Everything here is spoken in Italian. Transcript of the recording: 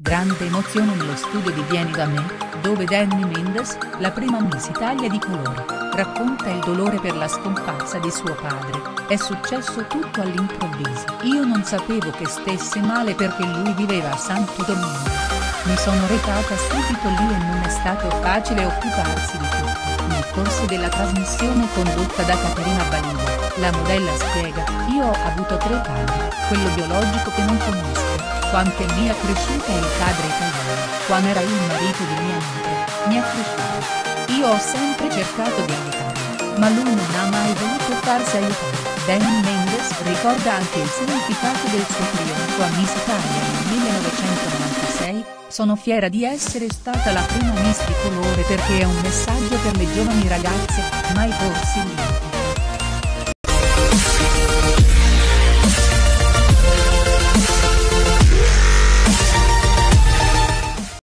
Grande emozione nello studio di Vieni da me, dove Danny Mendes, la prima Miss Italia di colore, racconta il dolore per la scomparsa di suo padre. È successo tutto all'improvviso. Io non sapevo che stesse male perché lui viveva a Santo Domingo. Mi sono recata subito lì e non è stato facile occuparsi di tutto. Nel corso della trasmissione condotta da Caterina Balivo, la modella spiega: io ho avuto 3 padri, quello biologico che non conosco, quante mi ha cresciuta e il padre italiano, quando era il marito di mia madre, mi ha cresciuta. Io ho sempre cercato di aiutarlo, ma lui non ha mai voluto farsi aiutare. Danny Mendes ricorda anche il significato del suo trionfo a Miss Italia nel 1996, sono fiera di essere stata la prima Miss di colore perché è un messaggio per le giovani ragazze, mai porsi lì.